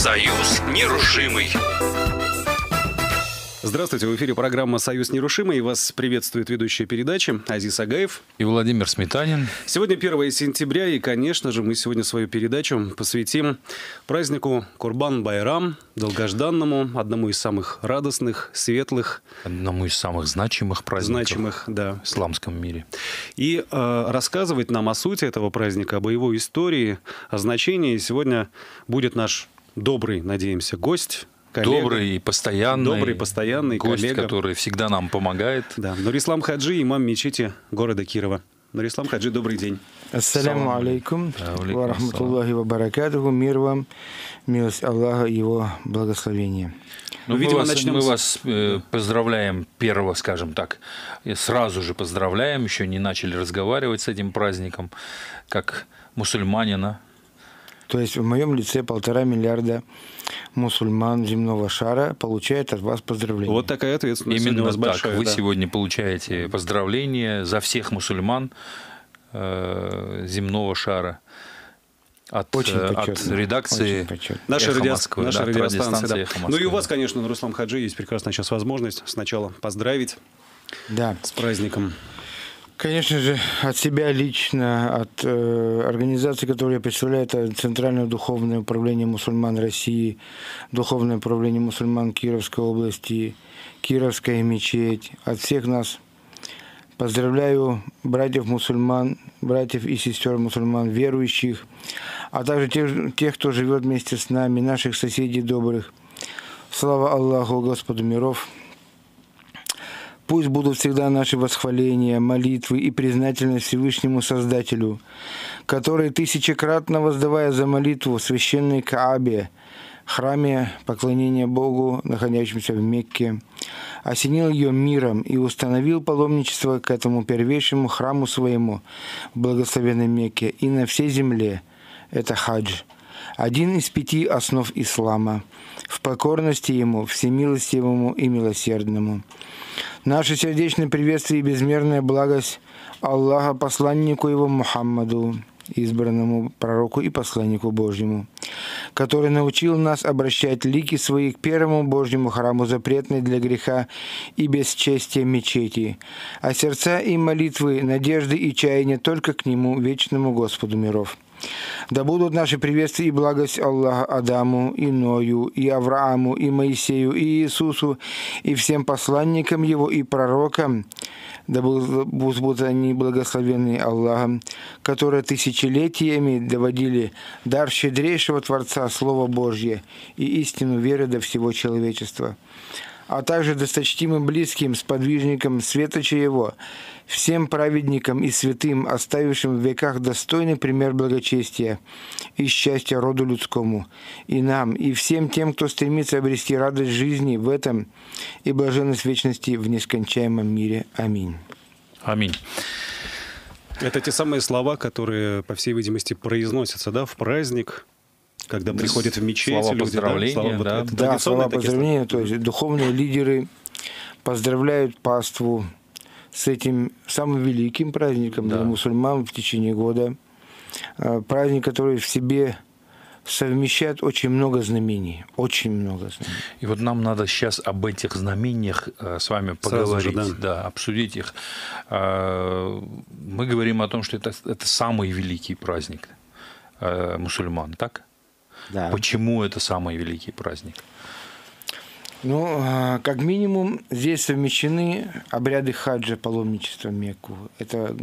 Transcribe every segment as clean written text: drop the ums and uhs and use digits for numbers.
Союз нерушимый. Здравствуйте, в эфире программа «Союз нерушимый». Вас приветствует ведущая передачи Азиз Агаев и Владимир Сметанин. Сегодня 1 сентября, и, конечно же, мы сегодня свою передачу посвятим празднику Курбан-Байрам, долгожданному, одному из самых радостных, светлых. Одному из самых значимых праздников да, в исламском мире. И рассказывать нам о сути этого праздника, об его истории, о значении сегодня будет наш добрый, надеемся, гость. Коллега. Добрый и постоянный гость, коллега, который всегда нам помогает. Да, Нурислам Хаджи, имам мечети города Кирова. Нурислам Хаджи, добрый день. Ассаляму алейкум, ва рахматуллахи ва баракатуху, мир вам, милость Аллаха и его благословение. Ну, мы вас поздравляем первого, скажем так, и сразу же поздравляем, еще не начали разговаривать с этим праздником, как мусульманина. То есть в моем лице 1,5 миллиарда мусульман земного шара получают от вас поздравления. Вот такая ответственность. Именно так. Большая, Вы сегодня получаете поздравления за всех мусульман земного шара. От редакции нашей радиостанции. Да. Ну и у вас, конечно, Нурислам Хаджи, есть прекрасная сейчас возможность сначала поздравить с праздником. Конечно же, от себя лично, от организации, которую я представляю, это Центральное духовное управление мусульман России, Духовное управление мусульман Кировской области, Кировская мечеть. От всех нас поздравляю братьев мусульман, братьев и сестер мусульман, верующих, а также тех, кто живет вместе с нами, наших соседей добрых. Слава Аллаху, Господу миров! Пусть будут всегда наши восхваления, молитвы и признательность Всевышнему Создателю, который, тысячекратно воздавая за молитву в священной Каабе, храме поклонения Богу, находящемуся в Мекке, осенил ее миром и установил паломничество к этому первейшему храму своему в благословенной Мекке и на всей земле. Это хадж, один из 5 основ ислама, в покорности Ему, всемилостивому и милосердному. Наше сердечное приветствие и безмерная благость Аллаха, посланнику Его Мухаммаду, избранному пророку и посланнику Божьему, который научил нас обращать лики свои к первому Божьему храму, запретной для греха и бесчестия мечети, а сердца и молитвы, надежды и чаяния только к Нему, вечному Господу миров. Да будут наши приветствия и благость Аллаха Адаму, и Ною, и Аврааму, и Моисею, и Иисусу, и всем посланникам Его и пророкам, да будут они благословенны Аллахом, которые тысячелетиями доводили дар щедрейшего Творца, Слово Божье, и истину веры до всего человечества, а также досточтимым близким сподвижникам светоча Его, всем праведникам и святым, оставившим в веках достойный пример благочестия и счастья роду людскому, и нам, и всем тем, кто стремится обрести радость жизни в этом и блаженность вечности в нескончаемом мире. Аминь. Аминь. Это те самые слова, которые, по всей видимости, произносятся, в праздник, когда приходят в мечеть слова люди. Поздравления, слова поздравления. То есть духовные лидеры поздравляют паству с этим самым великим праздником для мусульман в течение года. Праздник, который в себе совмещает очень много знамений. Очень много знамений. И вот нам надо сейчас об этих знамениях с вами поговорить, обсудить их. Мы говорим о том, что это самый великий праздник мусульман, так? Да. Почему это самый великий праздник? Ну, как минимум, здесь совмещены обряды хаджа, паломничества в Мекку. Это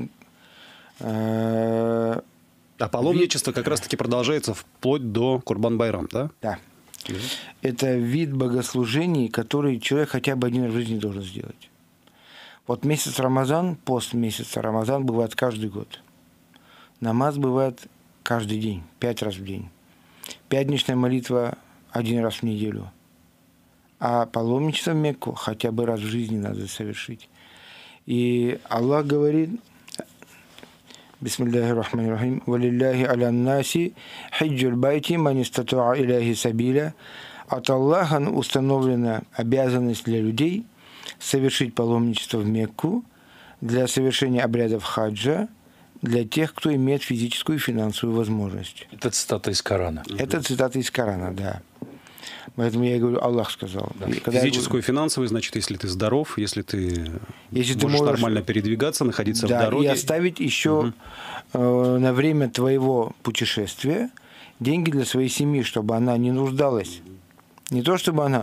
а паломничество как раз-таки продолжается вплоть до Курбан-Байрам, да? Да. Это вид богослужений, который человек хотя бы один раз в жизни должен сделать. Вот месяц Рамазан, пост месяца Рамазан бывает каждый год. Намаз бывает каждый день, 5 раз в день. Пятничная молитва 1 раз в неделю. А паломничество в Мекку хотя бы раз в жизни надо совершить. И Аллах говорит: Бисмиллахи рахмани рахим, валилляхи аля наси хиджуль байти ман истатуа иляхи сабиля. От Аллаха установлена обязанность для людей совершить паломничество в Мекку для совершения обрядов хаджа для тех, кто имеет физическую и финансовую возможность. Это цитата из Корана. Это цитата из Корана, да. Поэтому я и говорю, Аллах сказал. Да. Физическую и финансовую, значит, если ты здоров, если ты можешь нормально передвигаться, находиться в дороге. И оставить еще на время твоего путешествия деньги для своей семьи, чтобы она не нуждалась. Не то, чтобы она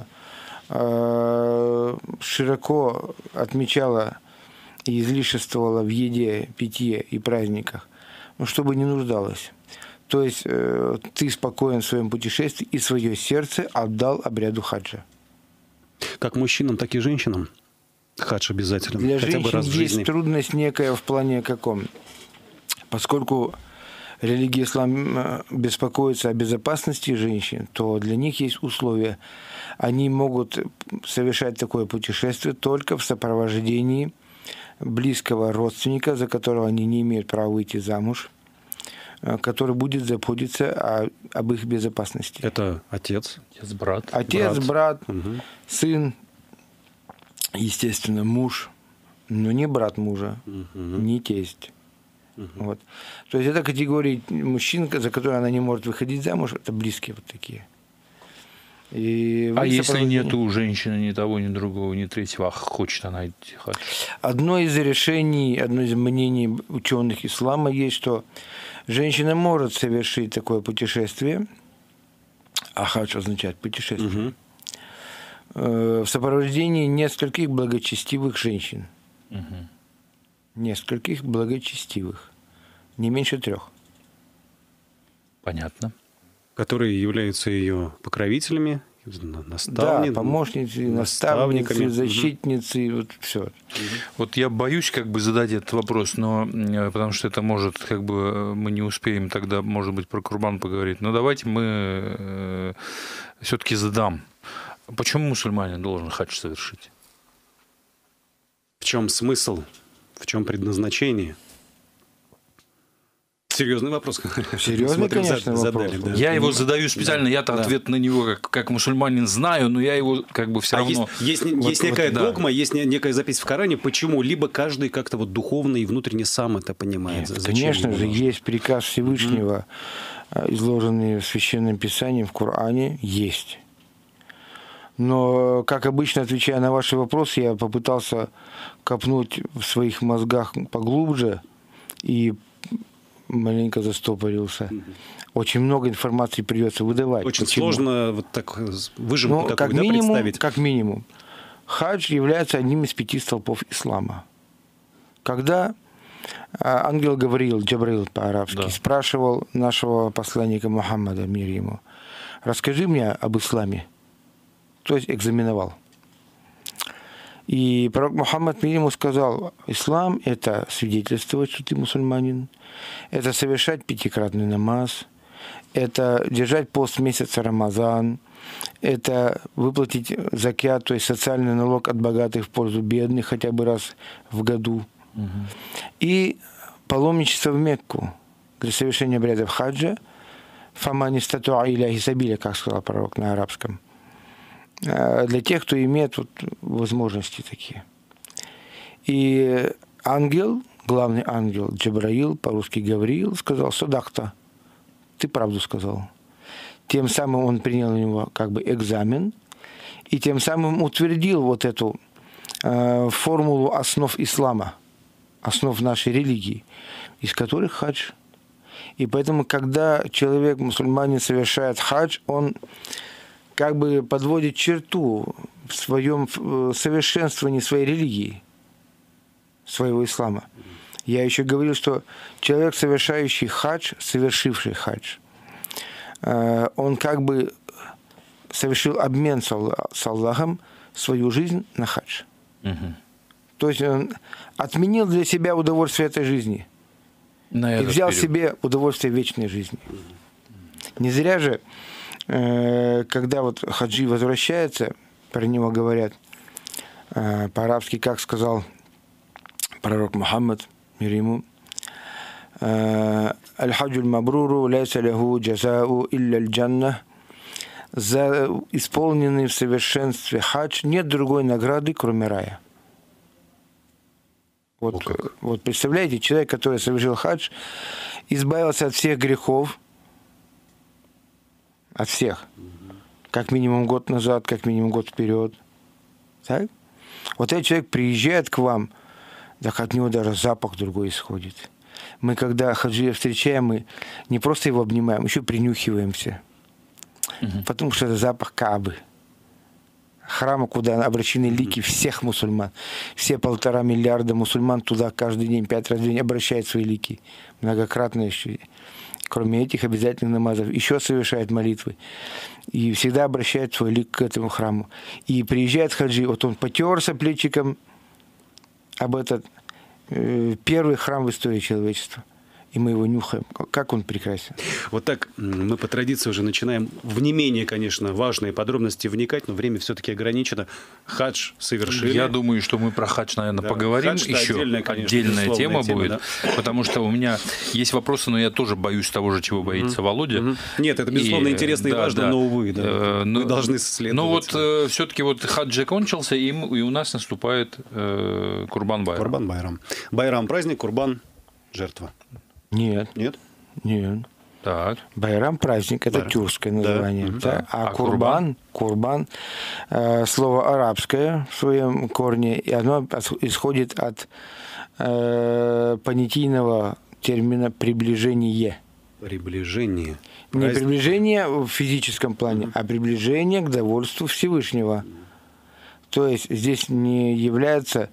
широко отмечала и излишествовала в еде, питье и праздниках, но чтобы не нуждалась. То есть ты спокоен в своем путешествии и свое сердце отдал обряду хаджа. Как мужчинам, так и женщинам хадж обязательно. Для хотя бы раз в женщин жизни. есть трудность некая в плане каком. Поскольку религия ислам беспокоится о безопасности женщин, то для них есть условия. Они могут совершать такое путешествие только в сопровождении близкого родственника, за которого они не имеют права выйти замуж, который будет заботиться об их безопасности. Это отец? Брат. Отец, брат, сын, естественно, муж, но не брат мужа, не тесть. Вот. То есть это категории мужчин, за которые она не может выходить замуж, это близкие вот такие. И если нет у женщины ни того, ни другого, ни третьего, а хочет она идти хадж? Одно из решений, одно из мнений ученых ислама есть, что женщина может совершить такое путешествие, а хадж означает путешествие, в сопровождении нескольких благочестивых женщин. Нескольких благочестивых. Не меньше 3. Понятно. Которые являются ее покровителями, наставниками. Да, помощницы, наставницы, защитницы, вот все. Вот я боюсь задать этот вопрос, но потому что это может, мы не успеем тогда, может быть, про Курбан поговорить. Но давайте мы все-таки задам. Почему мусульманин должен хадж совершить? В чем смысл? В чем предназначение? Серьезный вопрос. Серьезный, конечно, задали, вопрос. Да. Я его задаю специально, я-то ответ на него как мусульманин знаю, но я его все равно... Есть некая догма, есть некая запись в Коране, почему? Либо каждый как-то духовно и внутренне сам это понимает. Нет, конечно же, есть приказ Всевышнего, изложенный в Священном Писании, в Коране, есть. Но, как обычно, отвечая на ваши вопросы, я попытался копнуть в своих мозгах поглубже и маленько застопорился. Очень много информации придется выдавать. Очень сложно вот так выжимку такую представить. Как минимум. Хадж является одним из 5 столпов ислама. Когда ангел Гавриил, Джабраил по-арабски, спрашивал нашего посланника Мухаммада, мир ему, расскажи мне об исламе. То есть экзаменовал. И пророк Мухаммад мир ему сказал, ислам – это свидетельствовать, что ты мусульманин, это совершать 5-кратный намаз, это держать пост месяца Рамазан, это выплатить закят, то есть социальный налог от богатых в пользу бедных хотя бы раз в году, и паломничество в Мекку для совершения обрядов хаджа, фамани статуа иляхи сабиля, как сказал пророк на арабском, для тех, кто имеет возможности такие. И ангел, главный ангел Джабраил, по-русски Гавриил, сказал, садакта, ты правду сказал. Тем самым он принял у него экзамен, и тем самым утвердил эту формулу основ ислама, основ нашей религии, из которых хадж. И поэтому, когда человек, мусульманин, совершает хадж, он подводит черту в своем совершенствовании своей религии, своего ислама. Я еще говорил, что человек, совершающий хадж, совершивший хадж, он совершил обмен с Аллахом свою жизнь на хадж. То есть он отменил для себя удовольствие этой жизни и взял себе удовольствие вечной жизни. Не зря же, когда хаджи возвращается, про него говорят по-арабски, как сказал пророк Мухаммад, мир ему, «Аль-хаджу аль-мабруру ляйса ляху джазау илля аль-джанна». За исполненный в совершенстве хадж нет другой награды, кроме рая. Вот представляете, человек, который совершил хадж, избавился от всех грехов, от всех, как минимум год назад, как минимум год вперед. Так? Вот этот человек приезжает к вам, так от него даже запах другой исходит. Мы, когда хаджия встречаем, мы не просто его обнимаем, еще принюхиваемся. Потому что это запах Каабы. Храма, куда обращены лики всех мусульман. Все 1,5 миллиарда мусульман туда каждый день, 5 раз в день обращают свои лики. Многократно еще. Кроме этих обязательных намазов. Еще совершают молитвы. И всегда обращают свой лик к этому храму. И приезжает хаджи, вот он потерся плечиком об этот первый храм в истории человечества. И мы его нюхаем. Как он прекрасен. Вот так мы по традиции уже начинаем в не менее, конечно, важные подробности вникать, но время все-таки ограничено. Хадж совершили. Я думаю, что мы про хадж, наверное, поговорим еще. Отдельная тема будет. Да? Потому что у меня есть вопросы, но я тоже боюсь того же, чего боится Володя. Нет, это, безусловно, интересно и важно, но, увы, мы должны следовать. Но вот все-таки вот хадж кончился, и у нас наступает Курбан-Байрам. Курбан-Байрам. Байрам – праздник, Курбан – жертва. Нет. Нет? Нет. Так. Байрам праздник, это тюркское название. Да. Да. А Курбан, слово арабское в своем корне, и оно исходит от понятийного термина приближение. Приближение. Не приближение в физическом плане, а приближение к довольству Всевышнего. То есть здесь не является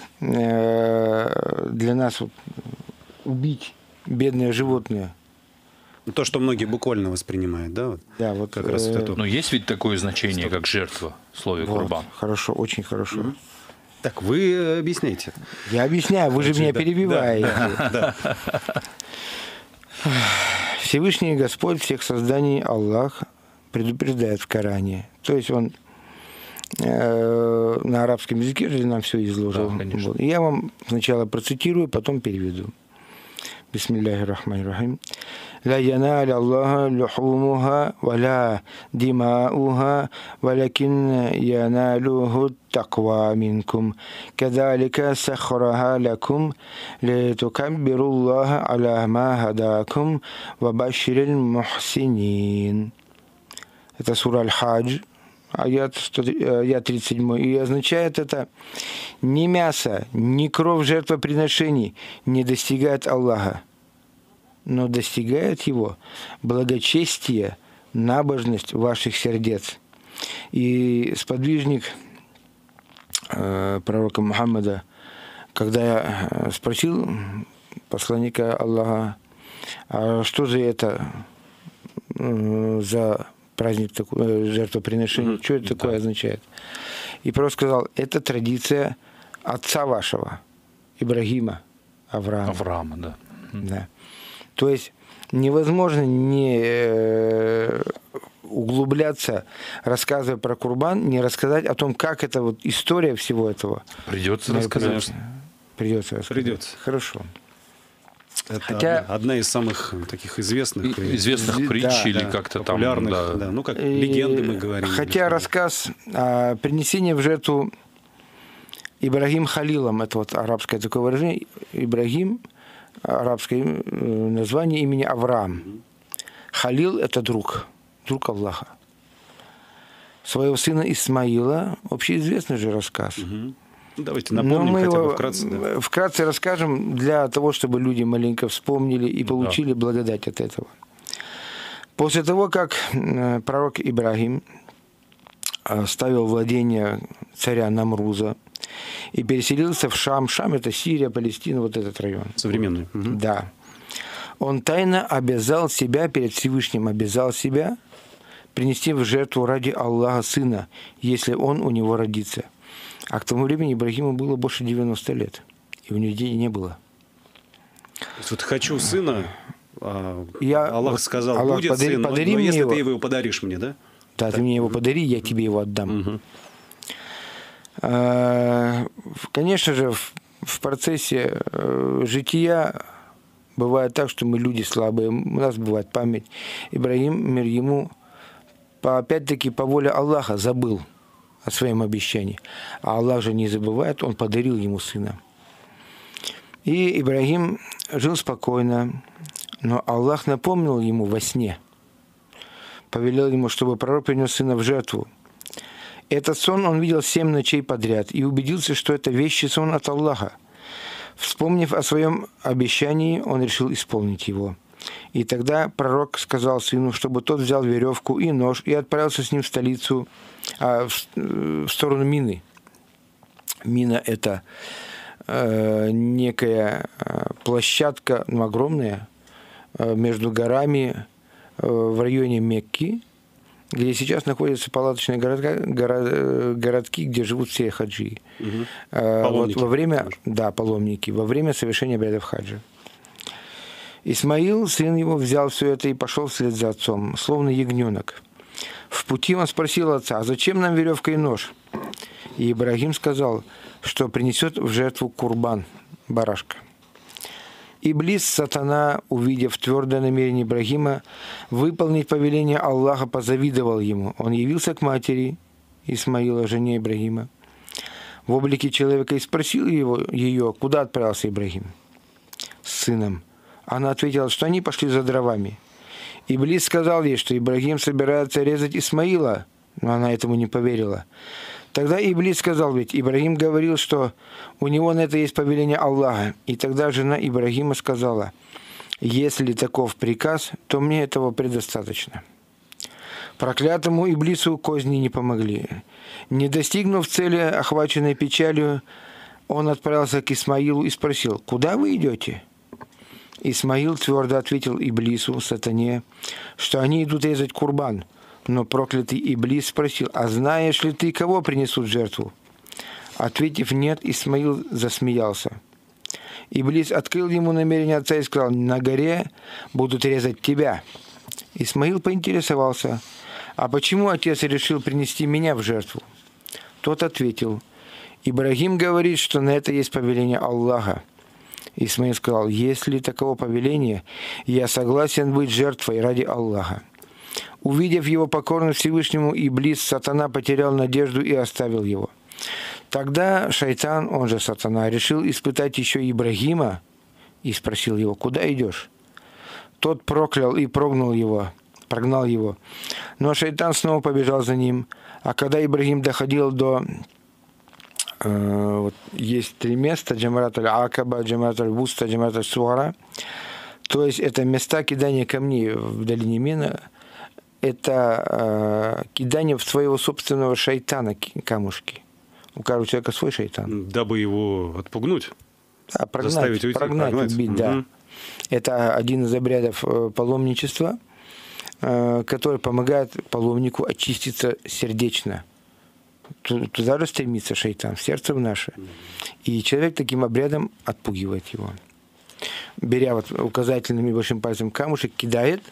для нас убить бедное животное. То, что многие буквально воспринимают, да? Да, вот как раз это. Но есть ведь такое значение, как жертва в слове Курбан. Хорошо, очень хорошо. Так, вы объясняйте. Я объясняю, вы же меня перебиваете. Да. Всевышний Господь всех созданий Аллах предупреждает в Коране. То есть он на арабском языке же нам все изложил. Да, конечно. Вот. Я вам сначала процитирую, потом переведу. Бисмиллахи рахмани рахим. لا ينال الله لحومها ولا دماؤها ولكن يناله التقوى منكم كذلك سخرها لكم لتكبروا الله على ما هداكم وبشر المحسنين. Это сура Аль-Хадж, аят 37. И означает это: ни мясо, ни кровь жертвоприношений не достигает Аллаха, но достигает его благочестие, набожность ваших сердец. И сподвижник пророка Мухаммада, когда я спросил посланника Аллаха, а что же это за праздник такой, жертвоприношения, что это такое означает? И пророк сказал: это традиция отца вашего, Ибрагима, Авраама. Авраама, да. Да. То есть невозможно не углубляться, рассказывая про Курбан, не рассказать о том, как это вот история всего этого. Придется рассказать. Придется рассказать. Придется. Хорошо. Это Хотя одна из самых таких известных притч или как-то там. Популярных, да. Ну, как легенды мы говорим. Хотя рассказ о принесении в жертву Ибрагим Халилом, это вот арабское такое выражение, Ибрагим, арабское название имени Авраам. Халил – это друг Аллаха. Своего сына Исмаила, общеизвестный же рассказ. Давайте напомним хотя бы вкратце. Да. Вкратце расскажем для того, чтобы люди маленько вспомнили и получили благодать от этого. После того, как пророк Ибрагим оставил владение царя Намруза и переселился в Шам. Шам – это Сирия, Палестина, вот этот район. Современный. Да. Он тайно обязал себя, перед Всевышним обязал себя принести в жертву ради Аллаха сына, если он у него родится. А к тому времени Ибрагиму было больше 90 лет, и у него детей не было. То есть вот хочу сына, Аллах сказал, Аллах, будет сын, но если ты его подаришь мне, да? Да, ты мне его подари, я тебе его отдам. Конечно же, в процессе жития бывает так, что мы люди слабые, у нас бывает память. Ибрагим, мир ему, опять-таки по воле Аллаха забыл о своем обещании. А Аллах же не забывает, он подарил ему сына. И Ибрагим жил спокойно, но Аллах напомнил ему во сне повелел ему, чтобы пророк принес сына в жертву. Этот сон он видел 7 ночей подряд и убедился, что это вещий сон от Аллаха. Вспомнив о своем обещании, он решил исполнить его. И тогда пророк сказал сыну, чтобы тот взял веревку и нож и отправился с ним в столицу, в сторону Мины. Мина – это некая площадка, огромная, между горами в районе Мекки, где сейчас находятся палаточные городки, где живут все хаджи. Вот во время, паломники, во время совершения обрядов хаджа. Исмаил, сын его, взял все это и пошел вслед за отцом, словно ягненок. В пути он спросил отца: «А зачем нам веревка и нож?» И Ибрагим сказал, что принесет в жертву курбан, барашка. Иблис, сатана, увидев твердое намерение Ибрагима выполнить повеление Аллаха, позавидовал ему. Он явился к матери Исмаила, жене Ибрагима, в облике человека и спросил ее, куда отправился Ибрагим с сыном. Она ответила, что они пошли за дровами. Иблис сказал ей, что Ибрагим собирается резать Исмаила, но она этому не поверила. Тогда Иблис сказал, ведь Ибрагим говорил, что у него на это есть повеление Аллаха. И тогда жена Ибрагима сказала: «Если таков приказ, то мне этого предостаточно». Проклятому Иблису козни не помогли. Не достигнув цели, охваченной печалью, он отправился к Исмаилу и спросил: «Куда вы идете?» Исмаил твердо ответил Иблису, сатане, что они идут резать курбан. Но проклятый Иблис спросил: «А знаешь ли ты, кого принесут в жертву?» Ответив «нет», Исмаил засмеялся. Иблис открыл ему намерение отца и сказал: «На горе будут резать тебя». Исмаил поинтересовался: «А почему отец решил принести меня в жертву?» Тот ответил: «Ибрагим говорит, что на это есть повеление Аллаха». Исмаил сказал: «Если таково повеление, я согласен быть жертвой ради Аллаха». Увидев его покорность Всевышнему, Иблис, сатана, потерял надежду и оставил его. Тогда шайтан, он же сатана, решил испытать еще Ибрагима и спросил его: «Куда идешь?» Тот проклял и прогнал его. Но шайтан снова побежал за ним. А когда Ибрагим доходил до... есть 3 места: Джамрат аль-Акаба, Джамрат аль-Вуста, Джамрат аль-Сугара. То есть это места кидания камней в долине Мина. Это кидание в своего собственного шайтана камушки. У каждого человека свой шайтан. Дабы его отпугнуть? Да, заставить уйти, прогнать, убить, да. Это один из обрядов паломничества, который помогает паломнику очиститься сердечно. Туда же стремится шайтан, в сердце в наше. И человек таким обрядом отпугивает его. Беря указательным и большим пальцем камушек, кидает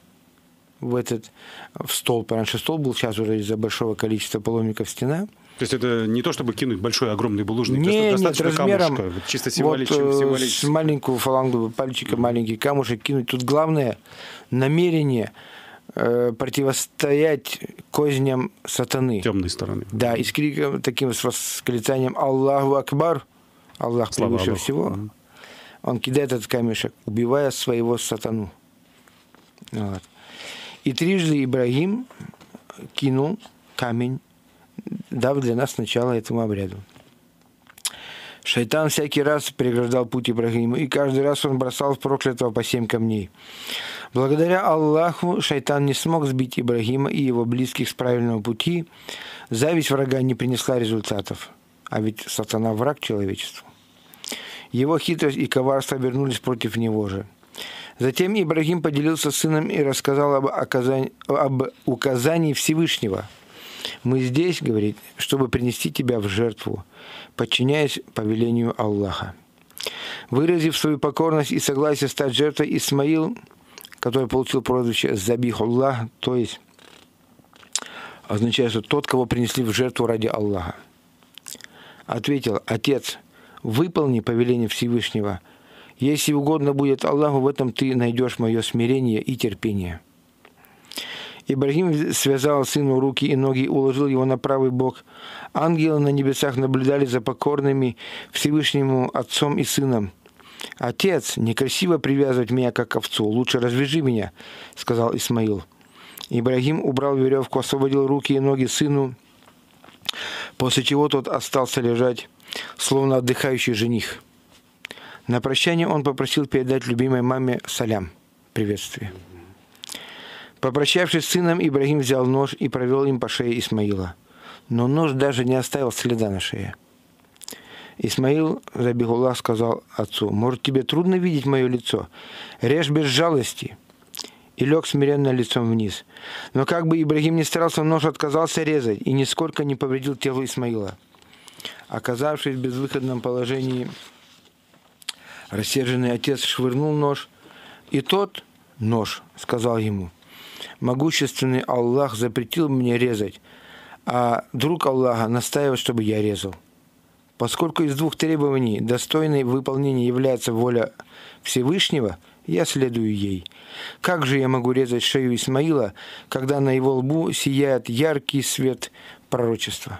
в столб. Раньше столб был, сейчас уже из-за большого количества паломников стена. То есть это не то, чтобы кинуть большой огромный булыжник, нет, размером камушка, чисто символически. С маленькую фалангу пальчика маленький камушек кинуть. Тут главное намерение противостоять козням сатаны. Темной стороны. Да, и с криком таким, с восклицанием «Аллаху Акбар», Аллах превыше всего, он кидает этот камешек, убивая своего сатану. Вот. И трижды Ибрагим кинул камень, дав для нас начало этому обряду. Шайтан всякий раз преграждал путь Ибрагиму, и каждый раз он бросал в проклятого по 7 камней. Благодаря Аллаху шайтан не смог сбить Ибрагима и его близких с правильного пути. Зависть врага не принесла результатов. А ведь сатана враг человечеству. Его хитрость и коварство обернулись против него же. Затем Ибрагим поделился с сыном и рассказал об указании Всевышнего. «Мы здесь, — говорит, — чтобы принести тебя в жертву, подчиняясь повелению Аллаха». Выразив свою покорность и согласие стать жертвой, Исмаил, который получил прозвище Забихуллах, то есть означает, что тот, кого принесли в жертву ради Аллаха, ответил: «Отец, выполни повеление Всевышнего. Если угодно будет Аллаху, в этом ты найдешь мое смирение и терпение». Ибрагим связал сыну руки и ноги и уложил его на правый бок. Ангелы на небесах наблюдали за покорными Всевышнему отцом и сыном. «Отец, некрасиво привязывать меня как овцу, лучше развяжи меня», — сказал Исмаил. Ибрагим убрал веревку, освободил руки и ноги сыну, после чего тот остался лежать, словно отдыхающий жених. На прощание он попросил передать любимой маме салям, приветствие. Попрощавшись с сыном, Ибрагим взял нож и провел им по шее Исмаила. Но нож даже не оставил следа на шее. Исмаил, Забихуллах, сказал отцу: «Может, тебе трудно видеть мое лицо? Режь без жалости». И лег смиренно лицом вниз. Но как бы Ибрагим ни старался, нож отказался резать и нисколько не повредил тело Исмаила. Оказавшись в безвыходном положении, рассерженный отец швырнул нож, и тот, нож, сказал ему: «Могущественный Аллах запретил мне резать, а друг Аллаха настаивает, чтобы я резал. Поскольку из двух требований достойной выполнения является воля Всевышнего, я следую ей. Как же я могу резать шею Исмаила, когда на его лбу сияет яркий свет пророчества?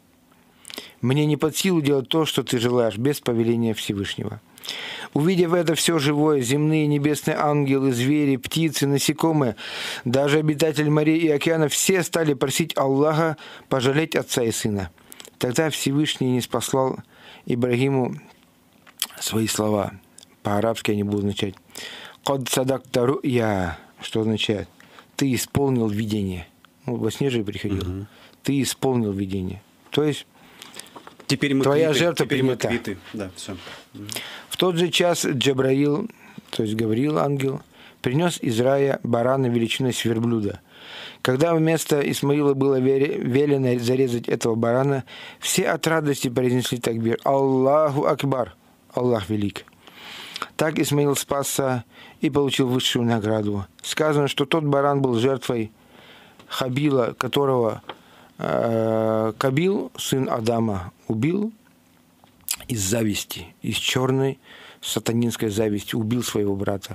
Мне не под силу делать то, что ты желаешь, без повеления Всевышнего». Увидев это все живое, земные, небесные ангелы, звери, птицы, насекомые, даже обитатели морей и океанов, все стали просить Аллаха пожалеть отца и сына. Тогда Всевышний ниспослал Ибрагиму свои слова. По-арабски они будут означать «Кад садакта ру'я», что означает «ты исполнил видение». Ну, во сне же приходил. Угу. «Ты исполнил видение». То есть теперь мы твоя квиты, жертва теперь принята. Мы квиты. Да, все. В тот же час Джабраил, то есть Гавриил, ангел, принес из рая барана величиной с верблюда. Когда вместо Исмаила было велено зарезать этого барана, все от радости произнесли такбир: «Аллаху Акбар! Аллах велик!» Так Исмаил спасся и получил высшую награду. Сказано, что тот баран был жертвой Хабила, которого Кабил, сын Адама, убил из зависти, из черной сатанинской зависти, убил своего брата.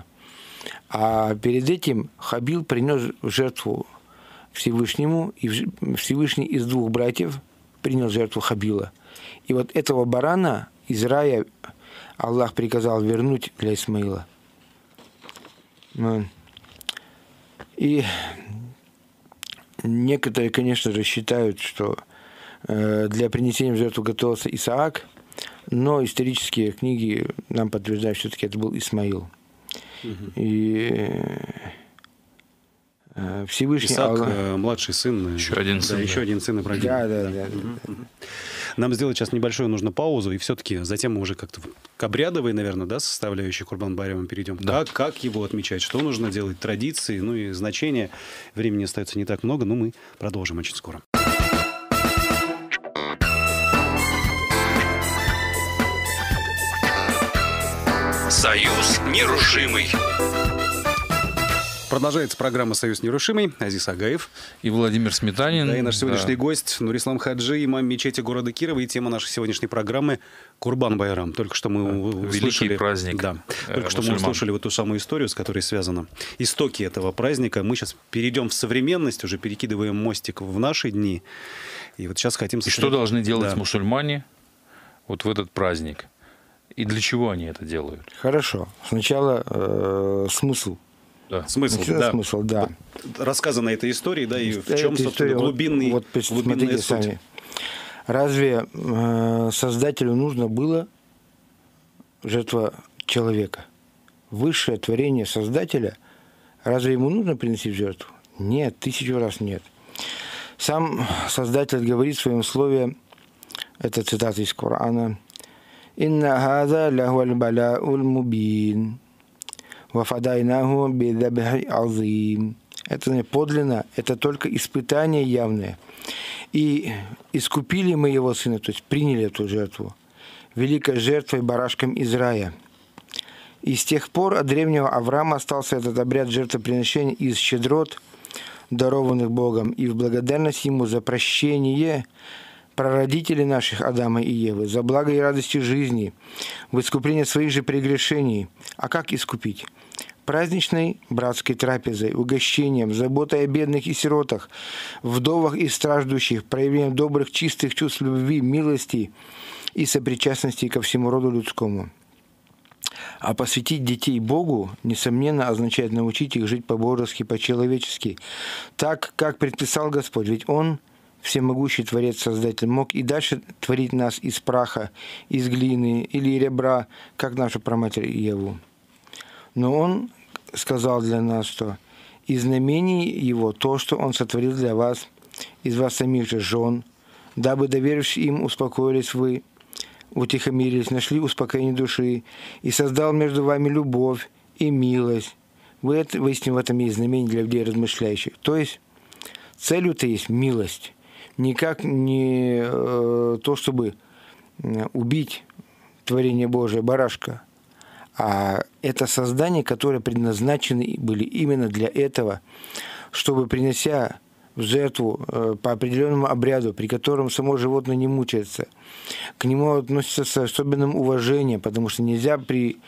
А перед этим Хабил принес жертву Всевышнему, и Всевышний из двух братьев принял жертву Хабила. И вот этого барана из рая Аллах приказал вернуть для Исмаила. И некоторые, конечно же, считают, что для принесения в жертву готовился Исаак, но исторические книги нам подтверждают, что все-таки это был Исмаил. И Всевышний Исаак, Аллах... младший сын. Еще один сын. Да, еще один сын Ибрагима. Да. Нам сделать сейчас небольшую нужно паузу, и все-таки затем мы уже как-то к обрядовой, наверное, да, составляющей Курбан-байрама перейдем. Да. Как его отмечать, что нужно делать, традиции, ну и значения. Времени остается не так много, но мы продолжим очень скоро. Союз нерушимый. Продолжается программа «Союз нерушимый». Азиз Агаев. И Владимир Сметанин. Да, и наш сегодняшний гость Нурислам Хаджи, имам мечети города Кирова. И тема нашей сегодняшней программы Курбан-байрам. Только что мы услышали... Великий праздник. Да. Только что мусульман. мы услышали вот ту самую историю, с которой связаны истоки этого праздника. Мы сейчас перейдем в современность, уже перекидываем мостик в наши дни. И вот сейчас хотим... И что должны делать мусульмане вот в этот праздник? И для чего они это делают? Хорошо. Сначала смысл. Да. Смысл, да. Рассказана эта история, да, и в чем, собственно, глубинный, вот, глубинная суть. Сами. Разве Создателю нужно было жертва человека? Высшее творение Создателя, разве ему нужно принести в жертву? Нет, 1000 раз нет. Сам Создатель говорит в своем слове, это цитата из Корана: «Инна хаза лахуаль балауль мубин». «Вафадайнаху бидабхи азим». Это подлинно, это только испытание явное. И искупили мы его сына, то есть приняли эту жертву, великой жертвой барашком из рая. И с тех пор от древнего Авраама остался этот обряд жертвоприношения из щедрот, дарованных Богом, и в благодарность Ему за прощение прародителей наших Адама и Евы, за благо и радости жизни, в искупление своих же прегрешений. А как искупить? Праздничной братской трапезой, угощением, заботой о бедных и сиротах, вдовах и страждущих, проявлением добрых, чистых чувств любви, милости и сопричастности ко всему роду людскому. А посвятить детей Богу, несомненно, означает научить их жить по-божески, по-человечески, так, как предписал Господь. Ведь Он, всемогущий Творец, Создатель, мог и дальше творить нас из праха, из глины или ребра, как наша праматерь Еву. Но Он сказал для нас, что из знамений Его то, что Он сотворил для вас, из вас самих же жен, дабы, доверившись им, успокоились вы, утихомирились, нашли успокоение души, и создал между вами любовь и милость. Воистину в этом есть знамение для людей размышляющих. То есть целью-то есть милость. Никак не то, чтобы убить творение Божие, барашка, а это создания, которые предназначены были именно для этого, чтобы, принося в жертву по определенному обряду, при котором само животное не мучается, к нему относятся с особенным уважением, потому что нельзя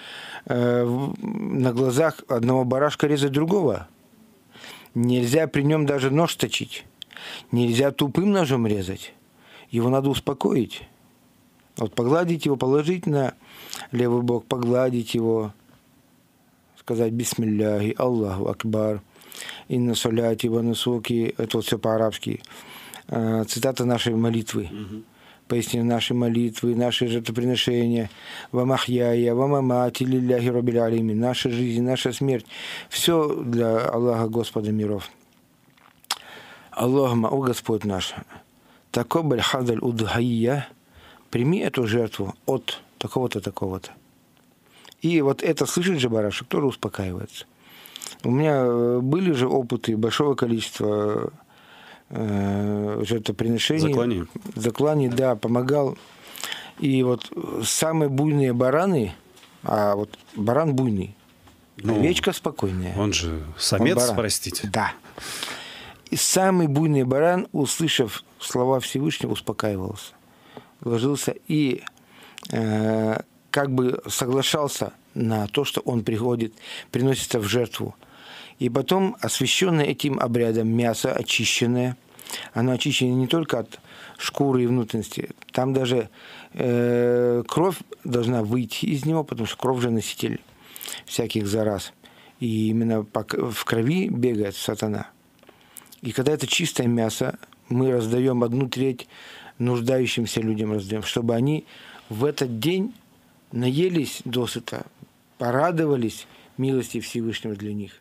на глазах одного барашка резать другого. Нельзя при нем даже нож точить. Нельзя тупым ножом резать. Его надо успокоить. Вот погладить его, положить на левый бок, погладить его, сказать «Бисмилляхи, Аллаху Акбар». Инна соляти ванусуки, это вот все по-арабски. Цитата нашей молитвы. Пояснение нашей молитвы, наши жертвоприношения. Вамахьяя, вамамати, лилляхи роббиль алимин. Наша жизнь, наша смерть. Все для Аллаха, Господа миров. Аллахума, о Господь наш, такобаль хадаль удхайя, прими эту жертву от такого-то, такого-то. И вот это слышит же барашек, тоже успокаивается. У меня были же опыты большого количества жертвоприношений. Закланий, да, помогал. И вот самые буйные бараны, а вот баран буйный, овечка спокойная. Он же самец, простите. Да. И самый буйный баран, услышав слова Всевышнего, успокаивался, ложился и как бы соглашался на то, что он приносится в жертву. И потом, освященное этим обрядом мясо, очищенное, оно очищено не только от шкуры и внутренности, там даже кровь должна выйти из него, потому что кровь же носитель всяких зараз. И именно в крови бегает сатана. И когда это чистое мясо, мы раздаем 1/3 нуждающимся людям, раздаем, чтобы они в этот день наелись досыта, порадовались милости Всевышнего для них.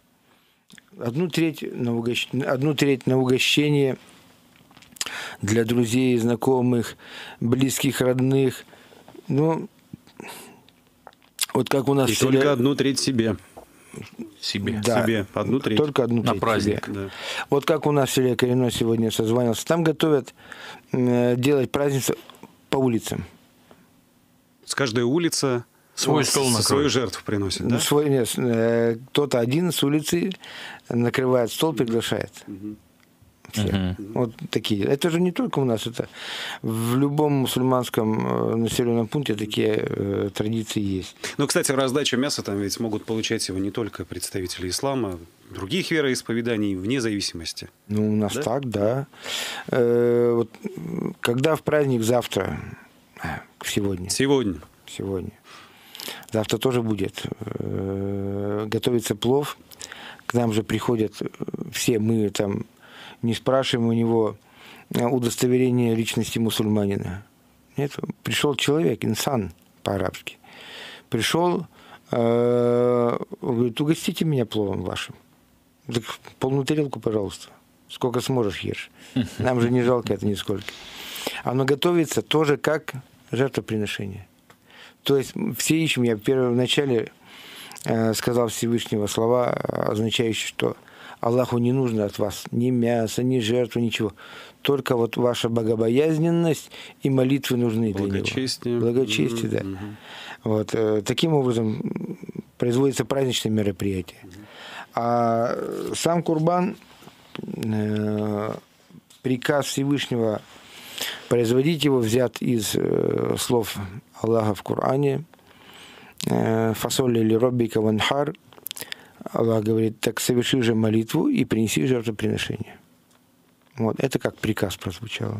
1/3 на угощение для друзей, знакомых, близких, родных. Ну, вот как у нас... И только 1/3 себе. Да, себе 1/3. Только 1/3 на праздник. Да. Вот как у нас в селе Коренной сегодня созванивался. Там готовят делать празднество по улицам. С каждой улицы свой стол накроет. Свою жертву приносит, да? Кто-то один с улицы накрывает стол, приглашает. Все. Вот такие. Это же не только у нас, это в любом мусульманском населенном пункте такие традиции есть. Ну, кстати, раздача мяса там ведь могут получать его не только представители ислама, других вероисповеданий, вне зависимости. Ну, у нас да? так, да. Вот, когда в праздник завтра, сегодня. Сегодня. Завтра тоже будет. Готовится плов. К нам же приходят все, мы там не спрашиваем у него удостоверение личности мусульманина. Нет, пришел человек, инсан по-арабски. Пришел, говорит, угостите меня пловом вашим. Так полную тарелку, пожалуйста. Сколько сможешь ешь. Нам же не жалко это нисколько. Оно готовится тоже как жертвоприношение. То есть все ищем, я вначале сказал Всевышнего слова, означающие, что Аллаху не нужно от вас ни мяса, ни жертвы, ничего. Только вот ваша богобоязненность и молитвы нужны для него. Благочестие, да. Вот. Таким образом производится праздничное мероприятие. А сам Курбан, приказ Всевышнего производить его взят из слов Аллаха в Коране. «Фасолли ли роббика ванхар». Аллах говорит, так соверши же молитву и принеси жертвоприношение. Вот, это как приказ прозвучало.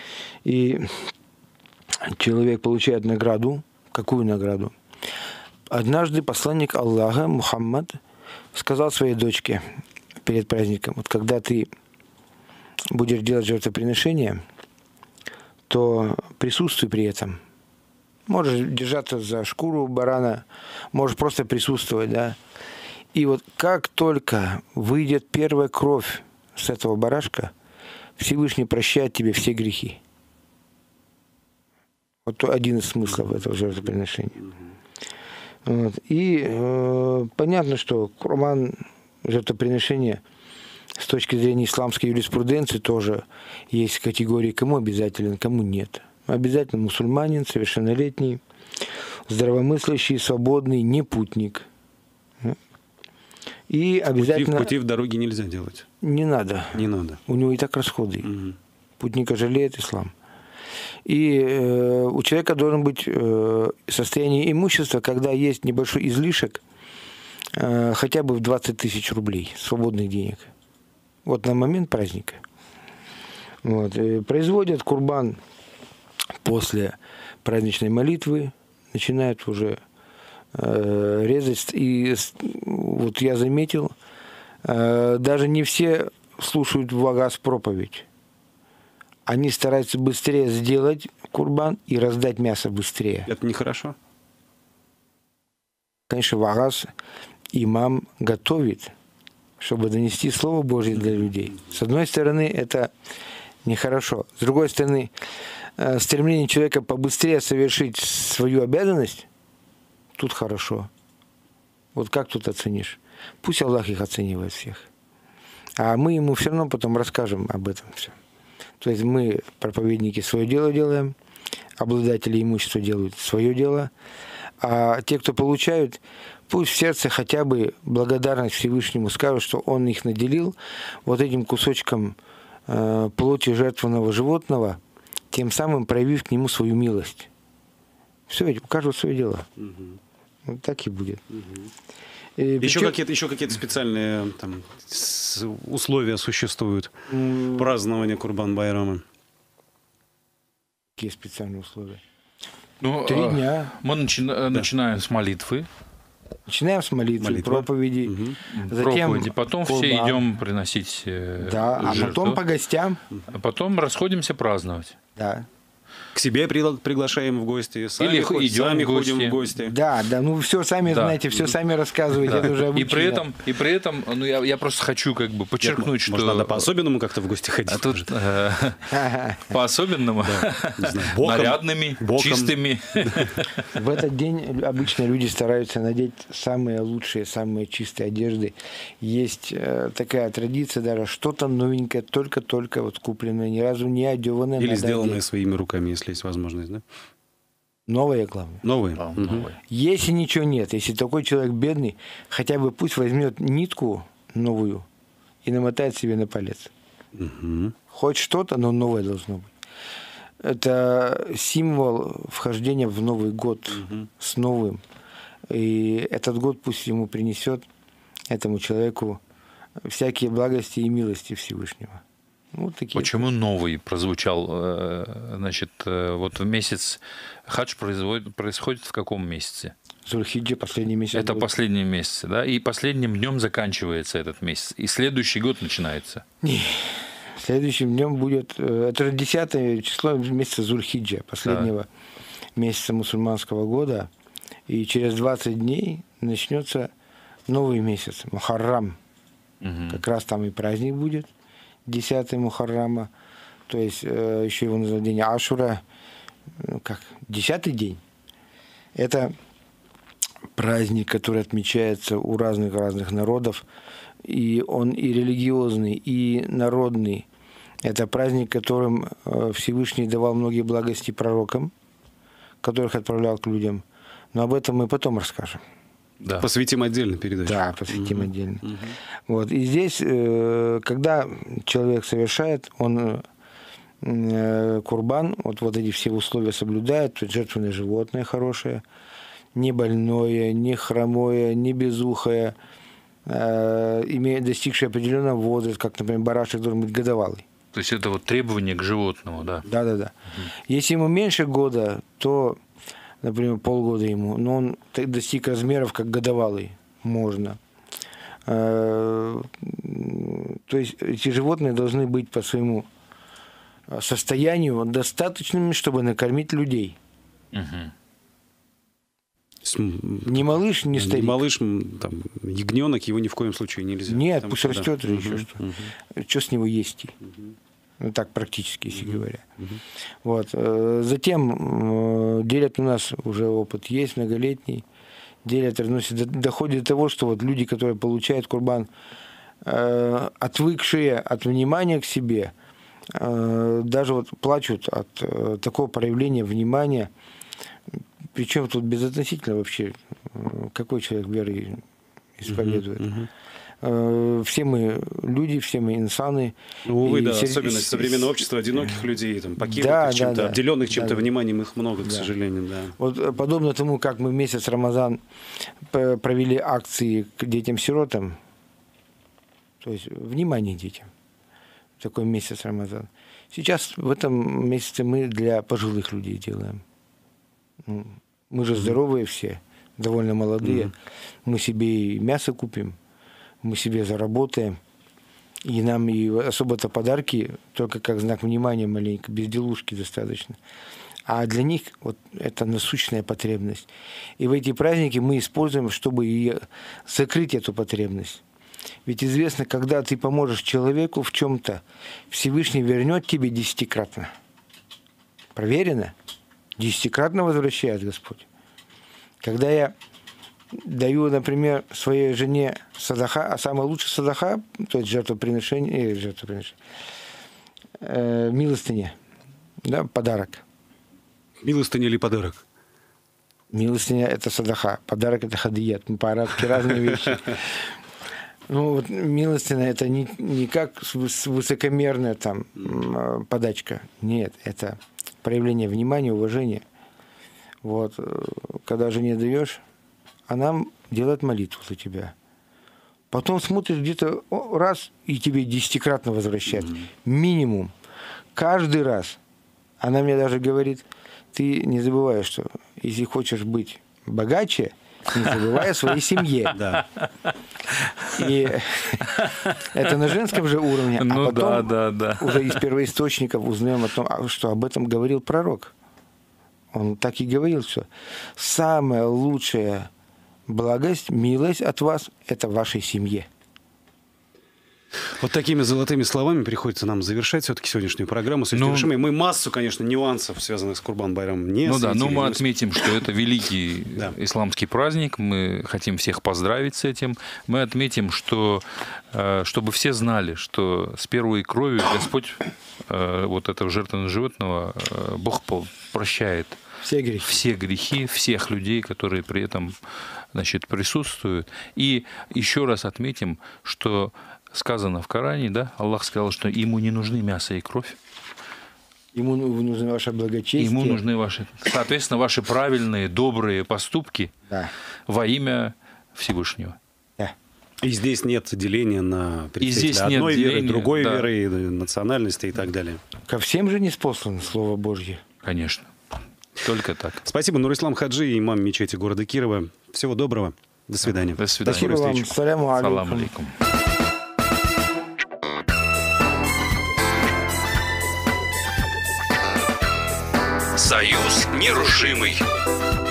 И человек получает награду. Какую награду? Однажды посланник Аллаха, Мухаммад, сказал своей дочке перед праздником: вот когда ты будешь делать жертвоприношение, то присутствуй при этом. Можешь держаться за шкуру барана, можешь просто присутствовать, да. И вот как только выйдет первая кровь с этого барашка, Всевышний прощает тебе все грехи. Вот один из смыслов этого жертвоприношения. Вот. И понятно, что курбан, жертвоприношение, с точки зрения исламской юриспруденции тоже есть категории, кому обязателен, кому нет. Обязательно мусульманин, совершеннолетний, здравомыслящий, свободный, не путник. И обязательно... Пути в дороге нельзя делать. Не надо. Не надо. У него и так расходы. Угу. Путника жалеет ислам. И у человека должен быть состояние имущества, когда есть небольшой излишек, хотя бы в 20 тысяч рублей свободных денег. Вот на момент праздника. Вот. Производят курбан после праздничной молитвы, начинают уже резать. И вот я заметил, даже не все слушают вагаз проповедь. Они стараются быстрее сделать курбан и раздать мясо быстрее. Это нехорошо? Конечно, вагаз имам готовит, чтобы донести Слово Божье для людей. С одной стороны, это нехорошо. С другой стороны, стремление человека побыстрее совершить свою обязанность, тут хорошо. Вот как тут оценишь? Пусть Аллах их оценивает всех. А мы ему все равно потом расскажем об этом все. То есть мы, проповедники, свое дело делаем, обладатели имущества делают свое дело, а те, кто получают, пусть в сердце хотя бы благодарность Всевышнему скажут, что он их наделил вот этим кусочком плоти жертвенного животного, тем самым проявив к нему свою милость. Все, ведь у каждого свое дело. Угу. Вот так и будет. Угу. Еще какие-то специальные там условия существуют празднования Курбан-байрама? Какие специальные условия? 3 дня. Мы начинаем с молитвы. Начинаем с молитвы, проповеди. Угу. Затем проповеди. Потом курбан. все идем приносить а жертву. потом по гостям. А потом расходимся праздновать. Да. К себе приглашаем в гости, сами, Или идем сами в гости. ходим в гости. Да, ну все сами знаете, все сами рассказываете, это уже обычно. И при этом, ну я просто хочу как бы подчеркнуть, что... Может, надо по-особенному как-то в гости ходить? А тут по-особенному, нарядными, чистыми. В этот день обычно люди стараются надеть самые лучшие, самые чистые одежды. Есть такая традиция даже, что-то новенькое, только-только вот купленное, ни разу не одеванное. Или сделанное своими руками, если есть возможность, да? Новое, главное. Новые? Да, новые. Если ничего нет, если такой человек бедный, хотя бы пусть возьмет нитку новую и намотает себе на палец. Угу. Хоть что-то, но новое должно быть. Это символ вхождения в Новый год с новым. И этот год пусть ему принесет, этому человеку, всякие благости и милости Всевышнего. Вот такие. Почему новый прозвучал? Значит, вот в месяц хадж происходит в каком месяце? Зульхиджа, последний месяц. Это будет. последний месяц, да? И последним днем заканчивается этот месяц. И следующий год начинается. Следующим днем будет... Это же 10 число месяца Зульхиджа, последнего месяца мусульманского года. И через 20 дней начнется новый месяц, Мухаррам. Как раз там и праздник будет. 10 Мухаррама, то есть еще его называют день Ашура, как 10-й день. Это праздник, который отмечается у разных народов, и он и религиозный, и народный. Это праздник, которым Всевышний давал многие благости пророкам, которых отправлял к людям. Но об этом мы потом расскажем. Да. Посвятим отдельно передачу. Да, посвятим отдельно. Вот. И здесь, когда человек совершает, он курбан, вот эти все условия соблюдает, то есть жертвенное животное хорошее, не больное, не хромое, не безухое, достигшее определенного возраста, как, например, барашек должен быть годовалый. То есть это вот требование к животному, да? Да. Если ему меньше года, то например, полгода ему, но он достиг размеров, как годовалый, можно. То есть эти животные должны быть по своему состоянию достаточными, чтобы накормить людей. Не малыш, не старик. Не малыш, там, ягненок, его ни в коем случае нельзя. Нет, пусть растет или еще что. Что с него есть? Ну, так практически, если говоря. Вот. Затем делят у нас уже опыт есть многолетний. Делят, разносят. Доходит до того, что вот люди, которые получают курбан, отвыкшие от внимания к себе, даже вот плачут от такого проявления внимания. Причем тут безотносительно вообще, какой человек веры исповедует. Все мы люди, все мы инсаны. Увы, да, особенность современного общества, одиноких людей, там, покинутых чем-то, обделенных чем-то вниманием, их много, к сожалению. Да. Вот подобно тому, как мы месяц Рамазан провели акции к детям-сиротам, то есть внимание детям, такой месяц Рамазан. Сейчас в этом месяце мы для пожилых людей делаем. Мы же здоровые все, довольно молодые. Мы себе и мясо купим, мы себе заработаем. И нам и особо-то подарки только как знак внимания маленько, безделушки достаточно. А для них вот это насущная потребность. И в эти праздники мы используем, чтобы и закрыть эту потребность. Ведь известно, когда ты поможешь человеку в чем-то, Всевышний вернет тебе 10-кратно. Проверено? 10-кратно возвращает Господь. Когда я даю, например, своей жене садаха, а самое лучшее садаха, то есть жертвоприношение, милостыня, да, подарок. Милостыня или подарок? Милостыня – это садаха, подарок – это хадият. Подарки – разные вещи. Ну, вот милостыня – это не как высокомерная там подачка. Нет, это проявление внимания, уважения. Вот. Когда жене даешь, она делает молитву за тебя. Потом смотришь где-то раз, и тебе 10-кратно возвращает. Минимум. Каждый раз. Она мне даже говорит, ты не забывай, что если хочешь быть богаче, не забывай о своей семье. Да. И это на женском же уровне. Ну, а потом да. уже из первоисточников узнаем о том, что об этом говорил пророк. Он так и говорил, что самая лучшая благость, милость от вас – это в вашей семье. Вот такими золотыми словами приходится нам завершать все-таки сегодняшнюю программу. Мы массу, конечно, нюансов, связанных с Курбан-байрамом, не осветили. Но мы отметим, что это великий исламский праздник. Мы хотим всех поздравить с этим. Мы отметим, что чтобы все знали, что с первой кровью Господь вот этого жертвенного животного Бог прощает все грехи всех людей, которые при этом, значит, присутствуют. И еще раз отметим, что сказано в Коране, да, Аллах сказал, что ему не нужны мясо и кровь. Ему нужны ваше благочестие. Ему нужны ваши, соответственно, ваши правильные, добрые поступки во имя Всевышнего. Да. И здесь нет деления на представителя одной веры, другой веры, национальности и так далее. Ко всем же ниспослано Слово Божье. Конечно. Только так. Спасибо, Нур-Ислам Хаджи, имам мечети города Кирова. Всего доброго. До свидания. До свидания. Спасибо вам. Саляму алейкум. Союз нерушимый.